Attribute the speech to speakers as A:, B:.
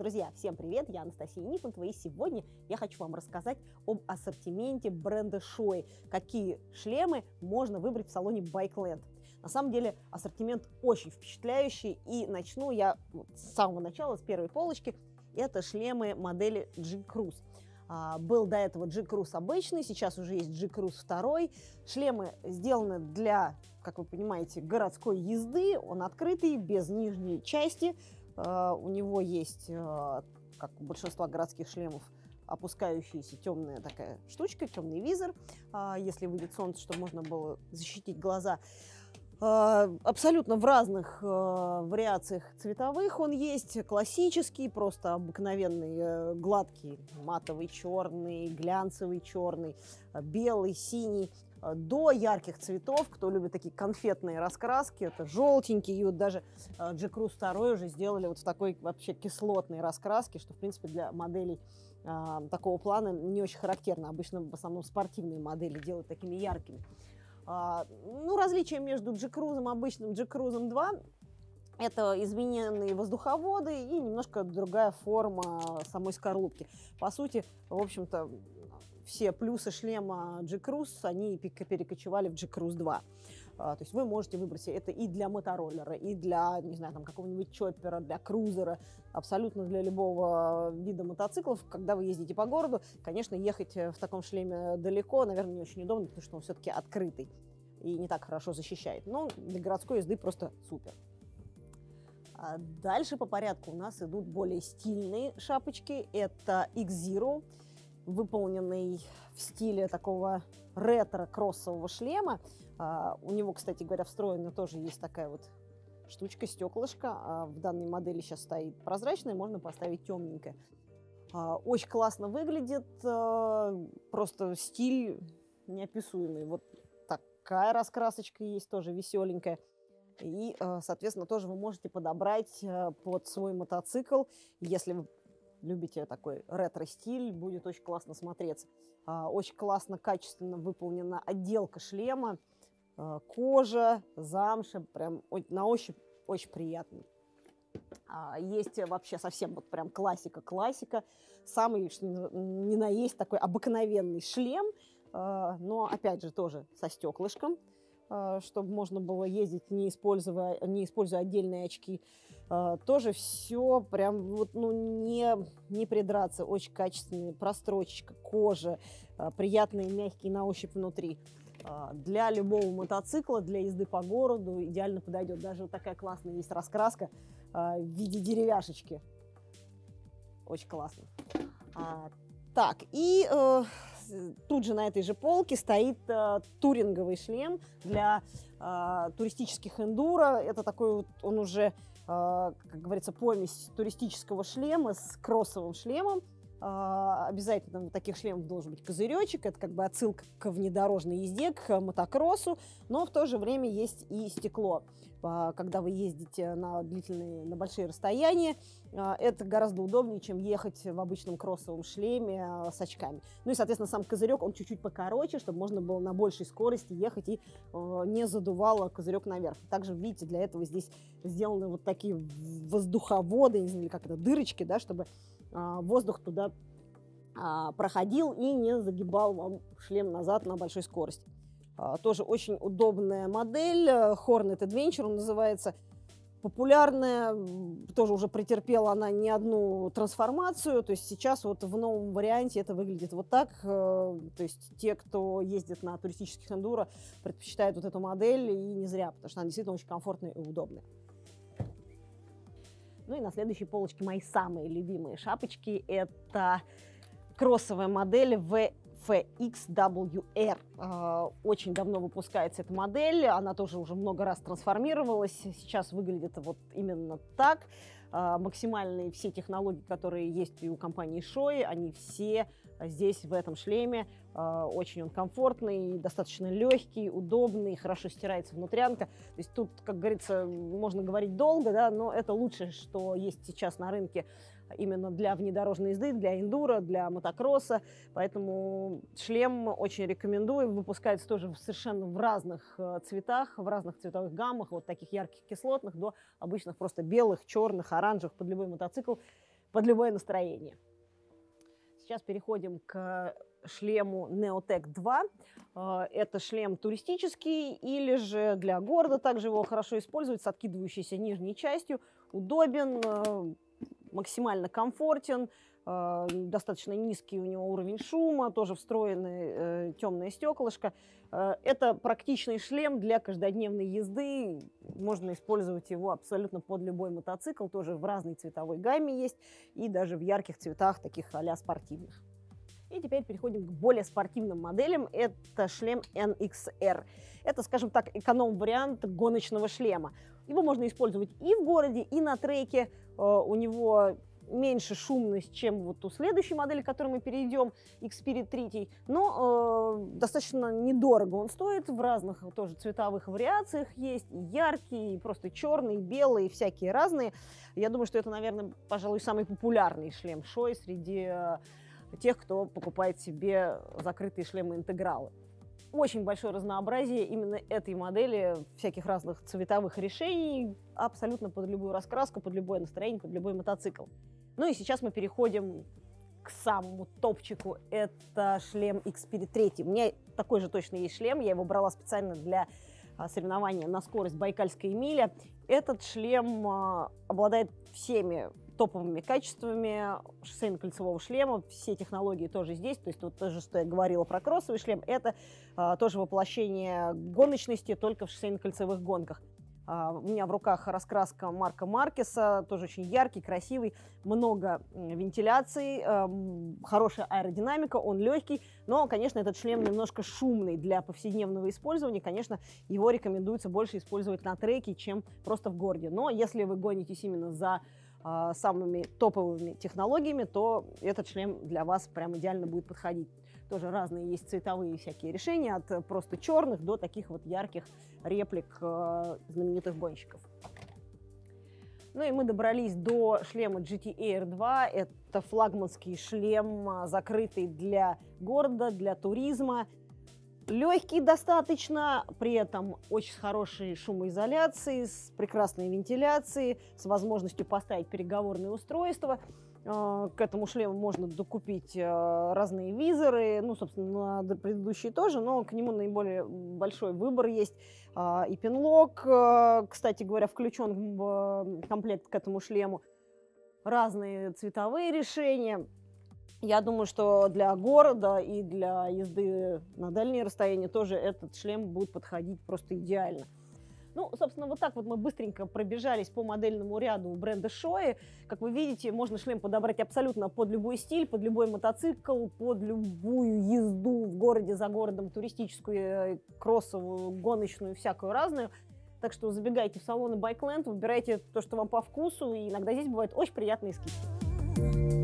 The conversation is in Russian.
A: Друзья, всем привет, я Анастасия Нифонтова, и сегодня я хочу вам рассказать об ассортименте бренда Shoei, какие шлемы можно выбрать в салоне Bikeland. На самом деле ассортимент очень впечатляющий, и начну я с самого начала, с первой полочки. Это шлемы модели G-Cruise. Был до этого G-Cruise обычный, сейчас уже есть G-Cruise 2. Шлемы сделаны для, как вы понимаете, городской езды. Он открытый, без нижней части. У него есть, как у большинства городских шлемов, опускающаяся темная такая штучка, темный визор, если выйдет солнце, чтобы можно было защитить глаза. Абсолютно в разных вариациях цветовых он есть. Классический, просто обыкновенный, гладкий, матовый черный, глянцевый черный, белый, синий, до ярких цветов. Кто любит такие конфетные раскраски, это желтенький. И вот даже G-Cruise 2 уже сделали вот в такой вообще кислотной раскраске, что, в принципе, для моделей такого плана не очень характерно. Обычно в основном спортивные модели делают такими яркими. Различие между G-Cruise обычным G-Cruise 2 – это измененные воздуховоды и немножко другая форма самой скорлупки. По сути, в общем-то, все плюсы шлема G-Cruise, они перекочевали в G-Cruise 2. То есть вы можете выбрать это и для мотороллера, и для, не знаю, там, какого-нибудь чоппера, для крузера, абсолютно для любого вида мотоциклов. Когда вы ездите по городу, конечно, ехать в таком шлеме далеко, наверное, не очень удобно, потому что он все-таки открытый и не так хорошо защищает. Но для городской езды просто супер. Дальше по порядку у нас идут более стильные шапочки. Это X-Zero, выполненный в стиле такого ретро-кроссового шлема. У него, кстати говоря, встроена тоже есть такая вот штучка, стеклышко. В данной модели сейчас стоит прозрачная, можно поставить темненькое. Очень классно выглядит, просто стиль неописуемый. Вот такая раскрасочка есть, тоже веселенькая. И, соответственно, тоже вы можете подобрать под свой мотоцикл, если вы любите такой ретро-стиль, будет очень классно смотреться. Очень классно, качественно выполнена отделка шлема. Кожа, замша, прям на ощупь очень приятный. Есть вообще совсем вот прям классика. Самый, что ни на есть, такой обыкновенный шлем, но опять же тоже со стеклышком, чтобы можно было ездить, не используя отдельные очки. Тоже все прям вот, не придраться, очень качественная прострочечка, кожа, приятные мягкие на ощупь внутри. Для любого мотоцикла, для езды по городу идеально подойдет. Даже вот такая классная есть раскраска в виде деревяшечки. Очень классно. Тут же на этой же полке стоит туринговый шлем для туристических эндуро. Это такой вот, он уже, как говорится, помесь туристического шлема с кроссовым шлемом. Обязательно у таких шлемов должен быть козыречек, это как бы отсылка к внедорожной езде, к мотокроссу, но в то же время есть и стекло. Когда вы ездите на большие расстояния, это гораздо удобнее, чем ехать в обычном кроссовом шлеме с очками. Ну и, соответственно, сам козырек, он чуть-чуть покороче, чтобы можно было на большей скорости ехать и не задувало козырек наверх. Также, видите, для этого здесь сделаны вот такие воздуховоды, не знаю, как это, дырочки, да, чтобы воздух туда проходил и не загибал вам шлем назад на большой скорости. Тоже очень удобная модель, Hornet Adventure он называется, популярная, тоже уже претерпела она не одну трансформацию, то есть сейчас вот в новом варианте это выглядит вот так, то есть те, кто ездит на туристических эндуро, предпочитают вот эту модель, и не зря, потому что она действительно очень комфортная и удобная. Ну и на следующей полочке мои самые любимые шапочки – это кроссовая модель VFXWR. Очень давно выпускается эта модель, она тоже уже много раз трансформировалась, сейчас выглядит вот именно так. Максимальные все технологии, которые есть и у компании Shoei, они все здесь, в этом шлеме. Очень он комфортный, достаточно легкий, удобный, хорошо стирается внутрянка. То есть тут, как говорится, можно говорить долго, да, но это лучшее, что есть сейчас на рынке именно для внедорожной езды, для эндуро, для мотокросса. Поэтому шлем очень рекомендую. Выпускается тоже совершенно в разных цветах, в разных цветовых гаммах, вот таких ярких кислотных до обычных просто белых, черных, оранжевых, под любой мотоцикл. под любое настроение. Сейчас переходим к шлему Neotech 2. Это шлем туристический или же для города. Также его хорошо использовать с откидывающейся нижней частью. Удобен, максимально комфортен, достаточно низкий у него уровень шума, тоже встроенное темное стеклышко. Это практичный шлем для каждодневной езды. Можно использовать его абсолютно под любой мотоцикл. Тоже в разной цветовой гамме есть и даже в ярких цветах, таких а-ля спортивных. И теперь переходим к более спортивным моделям. Это шлем NXR. Это, скажем так, эконом-вариант гоночного шлема. Его можно использовать и в городе, и на треке. У него меньше шумность, чем вот у следующей модели, к которой мы перейдем, Xperia 3. Но достаточно недорого он стоит. В разных тоже цветовых вариациях есть. И яркие, и просто черные, белые, всякие разные. Я думаю, что это, наверное, пожалуй, самый популярный шлем Shoei среди тех, кто покупает себе закрытые шлемы-интегралы. Очень большое разнообразие именно этой модели, всяких разных цветовых решений, абсолютно под любую раскраску, под любое настроение, под любой мотоцикл. Ну и сейчас мы переходим к самому топчику. Это шлем Xperia 3. У меня такой же точно есть шлем, я его брала специально для соревнования на скорость Байкальская миля. Этот шлем обладает всеми топовыми качествами шоссейно-кольцевого шлема, все технологии тоже здесь, то есть вот то же, что я говорила про кроссовый шлем, это тоже воплощение гоночности только в шоссейно-кольцевых гонках. У меня в руках раскраска Марка Маркеса, тоже очень яркий, красивый, много вентиляции, хорошая аэродинамика, он легкий, но, конечно, этот шлем немножко шумный для повседневного использования, конечно, его рекомендуется больше использовать на треке, чем просто в городе, но если вы гонитесь именно за самыми топовыми технологиями, то этот шлем для вас прям идеально будет подходить. Тоже разные есть цветовые всякие решения, от просто черных до таких вот ярких реплик знаменитых гонщиков. Ну и мы добрались до шлема GT Air 2. Это флагманский шлем, закрытый для города, для туризма. Легкий достаточно, при этом очень хорошей шумоизоляции, с прекрасной вентиляцией, с возможностью поставить переговорные устройства. К этому шлему можно докупить разные визоры, ну, собственно, на предыдущие тоже, но к нему наиболее большой выбор есть. И пинлок, кстати говоря, включен в комплект к этому шлему. Разные цветовые решения. Я думаю, что для города и для езды на дальние расстояния тоже этот шлем будет подходить просто идеально. Ну, собственно, вот так вот мы быстренько пробежались по модельному ряду бренда Shoei. Как вы видите, можно шлем подобрать абсолютно под любой стиль, под любой мотоцикл, под любую езду в городе, за городом, туристическую, кроссовую, гоночную, всякую разную. Так что забегайте в салоны Bikeland, выбирайте то, что вам по вкусу, и иногда здесь бывают очень приятные скидки.